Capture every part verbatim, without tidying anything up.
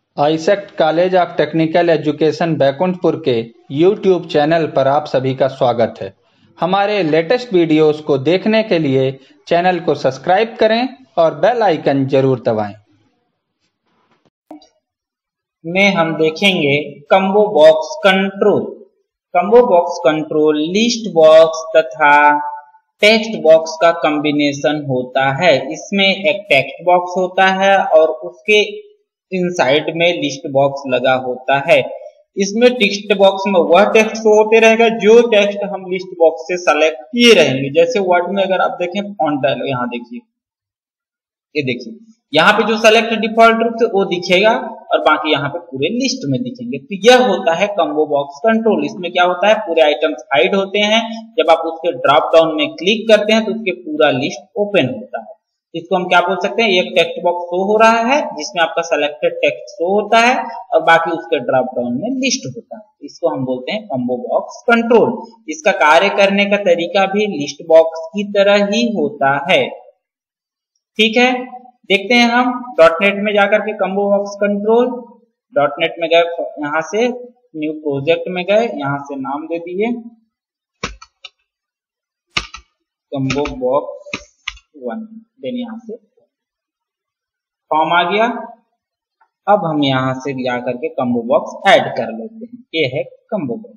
AISECT college of technical education Baikunthpur के YouTube channel पर आप सभी का स्वागत है। हमारे लेटेस्ट वीडियोस को देखने के लिए चैनल को सब्सक्राइब करें और बेल आइकन जरूर दबाएं। में हम देखेंगे combo box control. Combo box control list box तथा टेक्स्ट बॉक्स का कॉम्बिनेशन होता है। इसमें एक टेक्स्ट बॉक्स होता है और उसके इनसाइड में लिस्ट बॉक्स लगा होता है। इसमें टेक्स्ट बॉक्स में वह टेक्स्ट शो होते रहेगा जो टेक्स्ट हम लिस्ट बॉक्स से सेलेक्ट किए रहेंगे। जैसे वर्ड में अगर आप देखें फॉन्ट डायलॉग, यहाँ देखिए, ये देखिए यहाँ पे जो सेलेक्ट डिफॉल्ट रूप से वो दिखेगा और बाकी यहाँ पे पूरे लिस्ट में दिखेंगे। तो यह होता है कम्बो बॉक्स कंट्रोल। इसमें क्या होता है, पूरे आइटम्स हाइड होते हैं। जब आप उसके ड्रॉप डाउन में क्लिक करते हैं तो उसके पूरा लिस्ट ओपन होता है। इसको हम क्या बोल सकते हैं, एक टेक्स्ट बॉक्स शो हो रहा है जिसमें आपका सेलेक्टेड टेक्स्ट शो होता है और बाकी उसके ड्रॉप डाउन में लिस्ट होता है। इसको हम बोलते हैं कम्बो बॉक्स कंट्रोल। इसका कार्य करने का तरीका भी लिस्ट बॉक्स की तरह ही होता है। ठीक है, देखते हैं हम डॉट नेट में जाकर के combo box control. Dot net में गए, यहां से न्यू प्रोजेक्ट में गए, यहां से नाम दे दिए कम्बो बॉक्स वन। देन यहां से फॉर्म आ गया। अब हम यहां से जाकर के कम्बो बॉक्स ऐड कर लेते हैं। ये है कम्बो बॉक्स।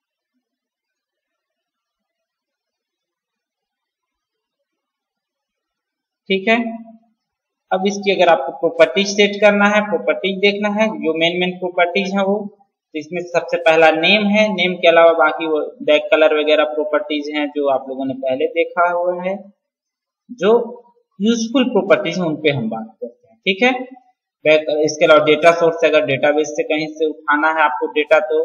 ठीक है, अब इसकी अगर आपको प्रॉपर्टीज सेट करना है, प्रॉपर्टीज देखना है, जो मेन मेन प्रॉपर्टीज है वो, तो इसमें सबसे पहला नेम है। नेम के अलावा बाकी वो बैक कलर वगैरह प्रॉपर्टीज हैं जो आप लोगों ने पहले देखा हुआ है। जो यूजफुल प्रॉपर्टीज है उन पे हम बात करते हैं। ठीक है, बैक इसके अलावा डेटा सोर्स, अगर डेटाबेस से कहीं से उठाना है आपको डेटा, तो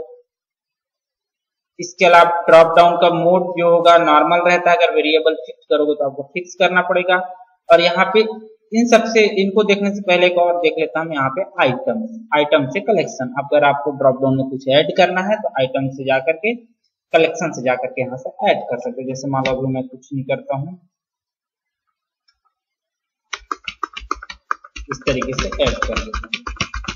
इसके अलावा ड्रॉप डाउन का मोड जो होगा नॉर्मल रहता है। अगर वेरिएबल फिक्स करोगे तो आपको फिक्स करना पड़ेगा। और यहाँ पे इन सबसे इनको देखने से पहले एक और देख लेता हूं, यहाँ पे आइटम आइटम से कलेक्शन। अगर आपको ड्रॉप डाउन में कुछ ऐड करना है तो आइटम से जाकर के कलेक्शन से जाकर के यहाँ से ऐड कर सकते हैं। जैसे मान लो अभी मैं कुछ नहीं करता हूँ, इस तरीके से ऐड कर लेता हूँ।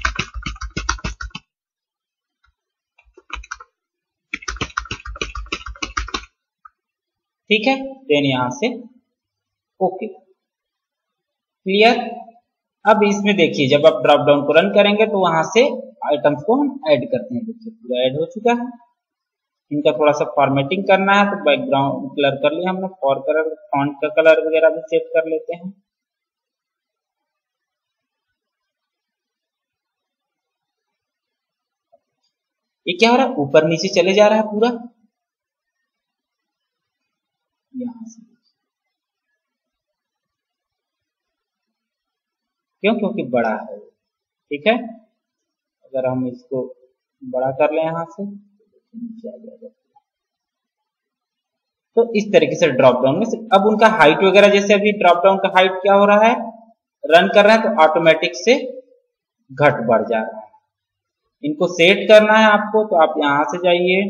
ठीक है, देन यहां से ओके, क्लियर। अब इसमें देखिए जब आप ड्रॉप डाउन को रन करेंगे तो वहां से आइटम्स को हम ऐड करते हैं। देखिए पूरा ऐड हो चुका है। इनका थोड़ा सा फॉर्मेटिंग करना है तो बैकग्राउंड कलर कर लिया हमने, फॉर कलर, फॉन्ट का कलर वगैरह भी सेट कर लेते हैं। ये क्या हो रहा है, ऊपर नीचे चले जा रहा है पूरा। यहां से क्यों, क्योंकि बड़ा है। ठीक है, अगर हम इसको बड़ा कर लें यहां से, नीचे आ जाएगा। तो इस तरीके से ड्रॉप डाउन में से अब उनका हाइट वगैरह, जैसे अभी ड्रॉप डाउन का हाइट क्या हो रहा है, रन कर रहे हैं तो ऑटोमेटिक से घट बढ़ जा रहा है। इनको सेट करना है आपको तो आप यहां से जाइए,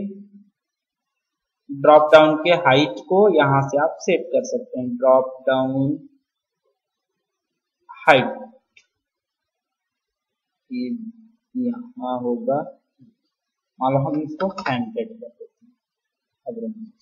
ड्रॉप डाउन के हाइट को यहां से आप सेट कर सकते हैं। ड्रॉप डाउन हाइट यहां होगा, मान लो हम इसको हंड्रेड कर देते हैं। अब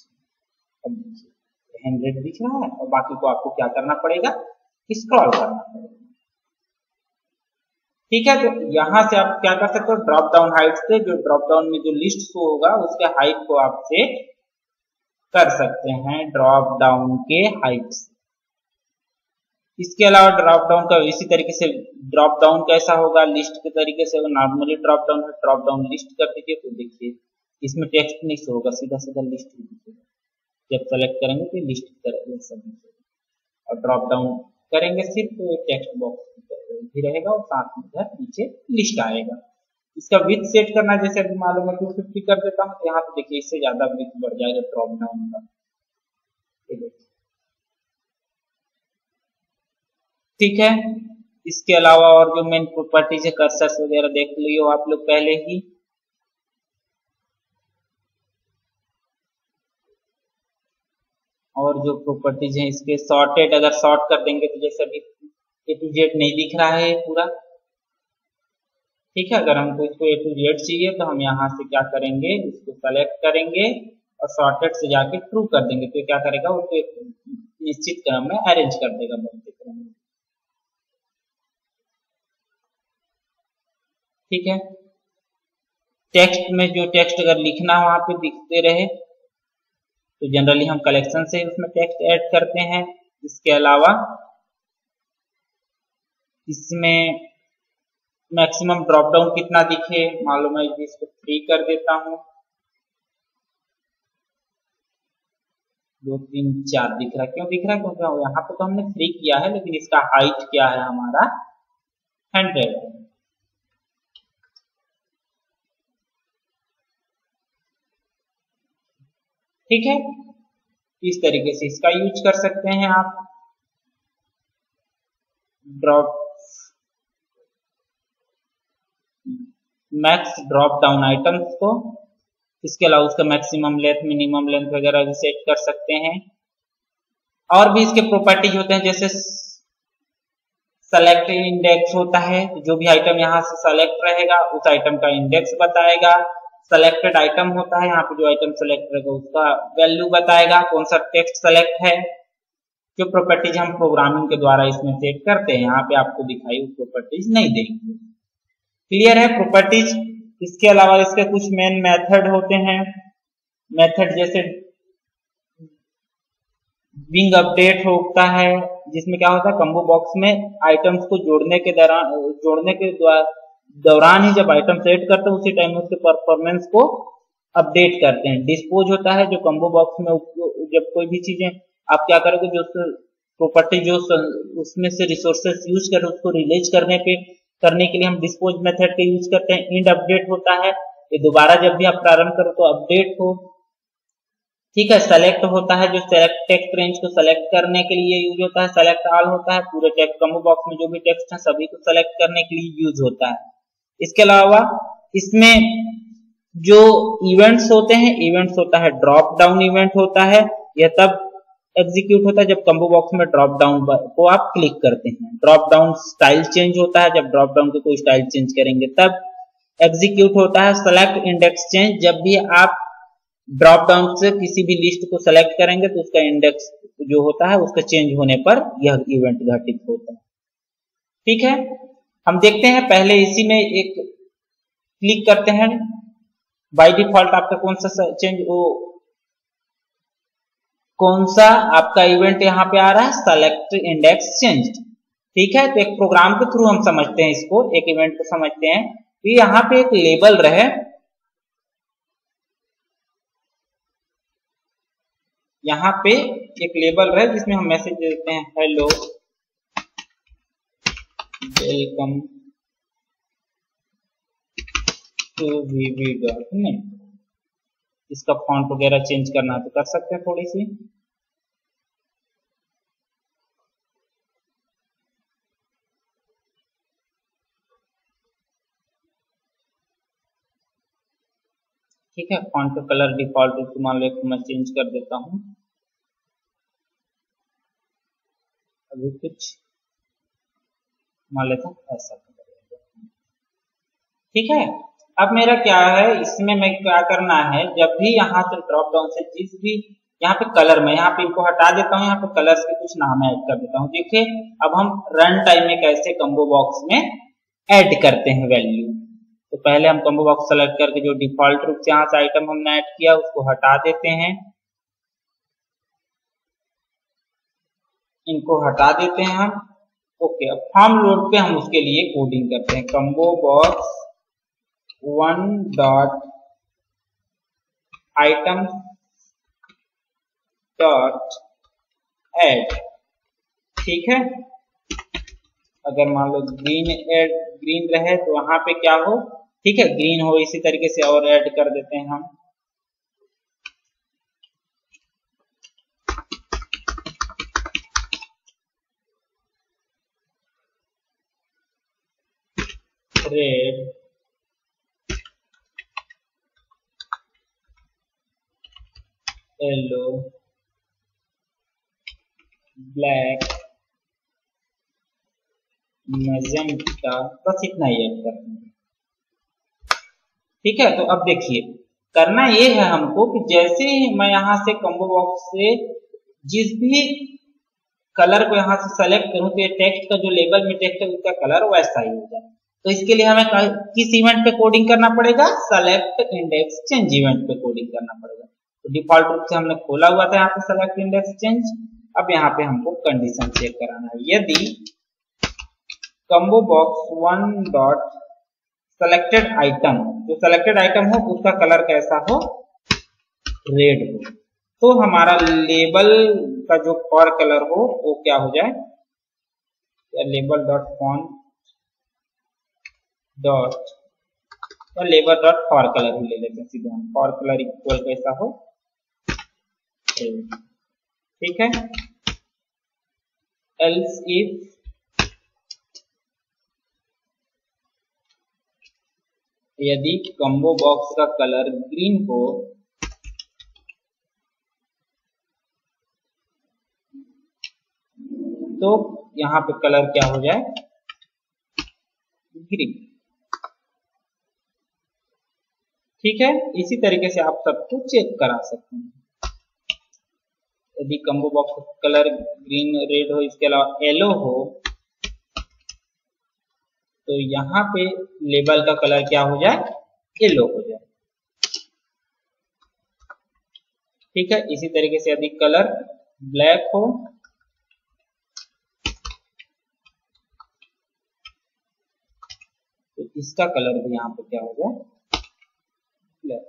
हंड्रेड दिख रहा है और बाकी को आपको क्या करना पड़ेगा, स्क्रॉल करना पड़ेगा। ठीक है, तो यहां से आप क्या कर सकते हो, ड्रॉप डाउन हाइट से जो ड्रॉप डाउन में जो लिस्ट शो होगा उसके हाइट को आप सेट कर सकते हैं ड्रॉप डाउन के हाइट से। इसके अलावा ड्रॉप डाउन का इसी तरीके से ड्रॉप डाउन कैसा होगा, लिस्ट के तरीके से नॉर्मली ड्रॉप डाउन है, ड्रॉप डाउन लिस्ट कर दीजिए तो देखिए इसमें टेक्स्ट नहीं शो होगा, सीधा सीधा लिस्ट दिखेगा। जब सेलेक्ट करेंगे तो लिस्ट की तरह सब दिखेगा और ड्रॉप डाउन करेंगे सिर्फ तो टेक्स्ट बॉक्स भी रहेगा और साथ में इधर नीचे लिस्ट आएगा। इसका विड्थ सेट करना, जैसे अभी मालूम है टू फिफ्टी कर देता हूँ तो यहाँ पे देखिए इससे ज्यादा विड्थ बढ़ जाएगा ड्रॉप डाउन का। ठीक है, इसके अलावा और जो मेन प्रॉपर्टीज है, कर्सर्स वगैरह देख लियो आप लोग पहले ही। और जो प्रॉपर्टीज है इसके सॉर्टेड, अगर सॉर्ट कर देंगे तो जैसे अभी ए टू जेड नहीं दिख रहा है पूरा। ठीक है, अगर हमको इसको ए टू जेड चाहिए तो हम यहाँ से क्या करेंगे, इसको सेलेक्ट करेंगे और शॉर्टेड से जाके ट्रू कर देंगे, तो क्या करेगा, उसको एक निश्चित क्रम में अरेंज कर देगा बढ़ते क्रम में। ठीक है, टेक्स्ट में जो टेक्स्ट अगर लिखना वहां पे दिखते रहे तो जनरली हम कलेक्शन से उसमें टेक्स्ट ऐड करते हैं। इसके अलावा इसमें मैक्सिमम ड्रॉप डाउन कितना दिखे, मान लो मैं इसको थ्री कर देता हूं, दो तीन चार दिख रहा है। क्यों दिख रहा है, क्योंकि यहाँ पे तो हमने थ्री किया है, लेकिन इसका हाइट क्या है हमारा हंड्रेड है। ठीक है, इस तरीके से इसका यूज कर सकते हैं आप drop max drop down items को। इसके अलावा उसका मैक्सिमम लेंथ, मिनिमम लेंथ वगैरह भी सेट कर सकते हैं। और भी इसके प्रॉपर्टीज होते हैं, जैसे सेलेक्ट इंडेक्स होता है, जो भी आइटम यहाँ से सेलेक्ट रहेगा उस आइटम का इंडेक्स बताएगा। सेलेक्टेड आइटम होता है, यहाँ पे जो आइटम सेलेक्ट रहेगा उसका वैल्यू बताएगा, कौन सा टेक्स्ट सेलेक्ट है। जो प्रॉपर्टीज हम प्रोग्रामिंग के द्वारा इसमें सेट करते हैं, यहाँ पे आपको दिखाई वो प्रॉपर्टीज नहीं देंगे। क्लियर है प्रॉपर्टीज। इसके अलावा इसके कुछ मेन मेथड होते हैं, मेथड जैसे बिंग अपडेट होता है, जिसमें क्या होता है, कम्बो बॉक्स में आइटम्स को जोड़ने के दौरान जोड़ने के दौरान ही जब आइटम सेट करते हैं उसी टाइम में उसके परफॉर्मेंस को अपडेट करते हैं। डिस्पोज होता है, जो कम्बो बॉक्स में जब कोई भी चीजें आप क्या करोगे, जो प्रॉपर्टी जो उसमें से रिसोर्सेस यूज कर उसको रिलीज करने पे करने के लिए हम डिस्पोज मेथड का यूज करते हैं। इंड अपडेट होता है, ये दोबारा जब भी आप प्रारंभ करो तो अपडेट हो। ठीक है, सेलेक्ट होता है, जो सेलेक्ट टेक्स्ट रेंज को सेलेक्ट करने के लिए यूज होता है। सेलेक्ट ऑल होता है, पूरे टेक्स्ट कम्बो बॉक्स में जो भी टेक्स्ट है सभी को सेलेक्ट करने के लिए यूज होता है। इसके अलावा इसमें जो इवेंट्स होते हैं, इवेंट्स होता है ड्रॉप डाउन इवेंट होता है, यह तब एग्जीक्यूट होता है जब कम्बो बॉक्स में ड्रॉप डाउन को आप क्लिक करते हैं। ड्रॉप डाउन स्टाइल चेंज होता है, जब ड्रॉप डाउन को कोई स्टाइल चेंज करेंगे तब एग्जीक्यूट होता है। सेलेक्ट इंडेक्स चेंज, जब भी आप ड्रॉप डाउन से किसी भी लिस्ट को सेलेक्ट करेंगे तो उसका इंडेक्स जो होता है उसका चेंज होने पर यह इवेंट घटित होता है। ठीक है, हम देखते हैं, पहले इसी में एक क्लिक करते हैं। बाय डिफॉल्ट आपका कौन सा चेंज वो कौन सा आपका इवेंट यहाँ पे आ रहा है, सेलेक्ट इंडेक्स चेंज। ठीक है, तो एक प्रोग्राम के थ्रू हम समझते हैं इसको, एक इवेंट को समझते हैं। तो यहाँ पे एक लेबल रहे, यहाँ पे एक लेबल रहे जिसमें हम मैसेज देते हैं hello welcome to VV dot net. इसका फॉन्ट वगैरह चेंज करना तो कर सकते हैं थोड़ी सी। ठीक है, फॉन्ट का कलर डिफॉल्ट रूप से मान लो तो मैं चेंज कर देता हूं। अभी कुछ मान लेता हूं ऐसा। ठीक है, अब मेरा क्या है, इसमें मैं क्या करना है, जब भी यहाँ से ड्रॉप डाउन से जिस भी यहाँ पे कलर में यहाँ पे इनको हटा देता हूँ, यहाँ पे कलर्स के कुछ नाम ऐड कर देता हूँ। देखिए अब हम रन टाइम में कैसे कम्बो बॉक्स में ऐड करते हैं वैल्यू। तो पहले हम कम्बो बॉक्स सेलेक्ट करके जो डिफॉल्ट रूप से यहाँ से आइटम हमने ऐड किया उसको हटा देते हैं, इनको हटा देते हैं हम। ओके, अब फॉर्म लोड पे हम उसके लिए कोडिंग करते हैं, combo box one dot item dot add. ठीक है, अगर मान लो ग्रीन ऐड ग्रीन रहे तो वहां पे क्या हो, ठीक है ग्रीन हो, इसी तरीके से और ऐड कर देते हैं हम। रेड, येलो, ब्लैक, मैजेंटा, बस इतना ही ऐड करते हैं। ठीक है, तो अब देखिए करना ये है हमको कि जैसे ही मैं यहाँ से कॉम्बो बॉक्स से जिस भी कलर को यहाँ से सेलेक्ट करूं तो ये टेक्स्ट का जो लेबल में टेक्स्ट है उसका कलर वैसा ही हो जाए। तो इसके लिए हमें किस इवेंट पे कोडिंग करना पड़ेगा? सेलेक्ट इंडेक्स चेंज इवेंट पे कोडिंग करना पड़ेगा। तो डिफॉल्ट रूप से हमने खोला हुआ था यहाँ पे सेलेक्ट इंडेक्स चेंज। अब यहाँ पे हमको कंडीशन चेक कराना है, यदि combo box one dot selected item, जो सेलेक्टेड आइटम हो उसका कलर कैसा हो? रेड हो, तो हमारा लेबल का जो फॉर कलर हो वो क्या हो जाए? लेबल डॉट फॉन्ट डॉट और लेबल डॉट फॉर कलर भी ले लेते हैं सीधे हम। फॉर कलर इक्वल कैसा हो? ठीक है। एल्स इफ यदि कॉम्बो बॉक्स का कलर ग्रीन हो तो यहाँ पे कलर क्या हो जाए? ग्रीन। ठीक है, इसी तरीके से आप सबको चेक करा सकते हैं। यदि combo box colour green red हो, इसके अलावा येलो हो, तो यहाँ पे लेबल का कलर क्या हो जाए? येलो हो जाए। ठीक है, इसी तरीके से यदि कलर ब्लैक हो तो इसका कलर भी यहाँ पे क्या हो जाए? ब्लैक।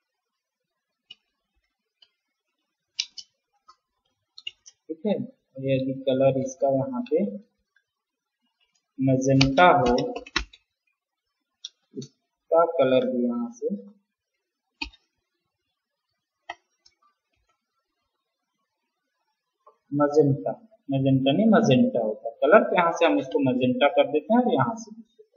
ठीक है, यदि कलर इसका यहाँ पे मैजेंटा हो, इसका कलर भी यहाँ से मैजेंटा, मैजेंटा नहीं मैजेंटा होता कलर, तो यहाँ से हम इसको मैजेंटा कर देते हैं और यहाँ से।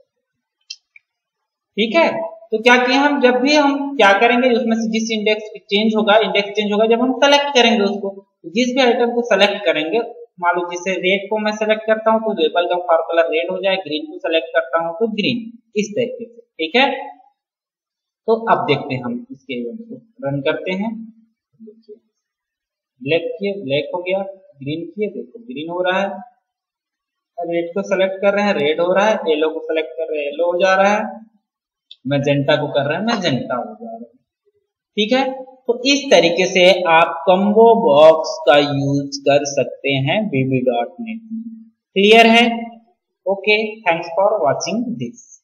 ठीक है, तो क्या किया हम, जब भी हम क्या करेंगे उसमें से जिस इंडेक्स चेंज होगा, इंडेक्स चेंज होगा जब हम सेलेक्ट करेंगे उसको, जिस भी आइटम को सेलेक्ट करेंगे, मान लो जिसे रेड को मैं सेलेक्ट करता हूं तो लेबल का फॉर कलर रेड हो जाए, ग्रीन को सेलेक्ट करता हूं तो ग्रीन, इस तरीके से। ठीक है, तो अब देखते हैं हम इसके इवेंट को रन करते हैं। देखिए ब्लैक किए, ब्लैक हो गया, ग्रीन किए, देखो ग्रीन हो रहा है, रेड को सेलेक्ट कर रहे हैं रेड हो रहा है, येलो को सेलेक्ट कर रहे हैं येलो हो जा रहा है, मैजेंटा को कर रहे हैं मैजेंटा हो जा रहा है। ठीक है, तो इस तरीके से आप कॉम्बो बॉक्स का यूज कर सकते हैं वी बी डॉट नेट में। क्लियर है? Okay, thanks for watching this.